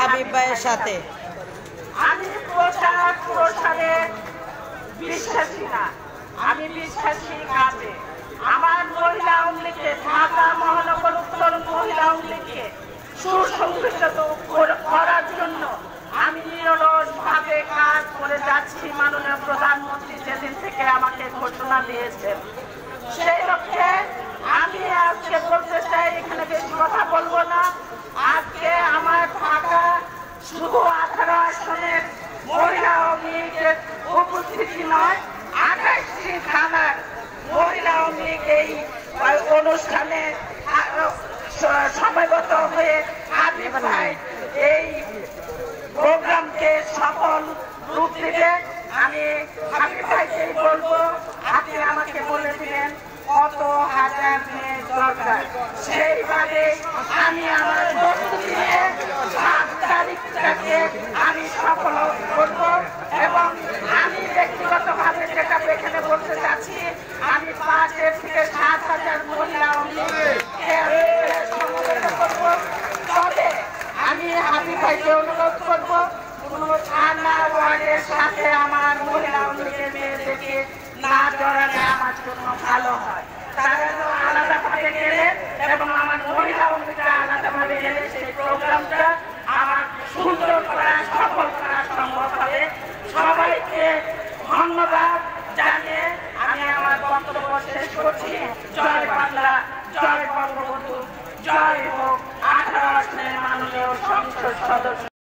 হাবিব ভাইয়ের সাথে। আমি প্রসারে বিশ্বাসী না, আমি বিশ্বাসী কাজে। আমার মহিলা আওয়ামী লীগকে, ঢাকা মহানগর উত্তর মহিলা আওয়ামী লীগকে সুসংগঠিত করার জন্য আমি নিরলসভাবে কাজ করে যাচ্ছি। মাননীয় প্রধানমন্ত্রী যেদিন থেকে আমাকে ঘোষণা দিয়েছেন, সেই লক্ষ্যে আমি আজকে বলতে চাই, এখানে বেশি কথা বলবো না। আজকে আমার ঢাকা শুধু 18 আসনের মহিলা আওয়ামী লীগের উপস্থিতি নয়, 28টি থানার মহিলা আওয়ামী লীগ এই অনুষ্ঠানে সমবেত হয়ে হাবিব ভাই এই প্রোগ্রামকে সফল রূপ দিবে। আমি হাবিব ভাইকে বলবো, আপনি আমাকে বলে দিলেন কত হাজার মেয়ে দরকার, সেইভাবে আমি আমার প্রস্তুতি নিয়ে 7 তারিখটাকে আমি সফল করব। এবং আমি ব্যক্তিগতভাবে যেটা এখানে বলতে চাচ্ছি, আমি 5 থেকে 7,000 মহিলা সমবেত করব। তবে আমি হাবিব ভাইকে অনুরোধ করব, কোনো থানা ওয়ার্ডের সাথে আমার মহিলা মেয়েদেরকে না জড়ালে আমার জন্য ভালো হয়। তারা আলাদাভাবে গেলে এবং আমার মহিলা আলাদাভাবে গেলে সেই প্রোগ্রামটা আমার সুন্দর করা, সফল করা সম্ভব হবে। সবাইকে ধন্যবাদ জানিয়ে আমি আমার বক্তব্য শেষ করছি। জয় বাংলা, জয় বঙ্গবন্ধু, জয় হোক 18 আসনের মাননীয় সংসদ সদস্য।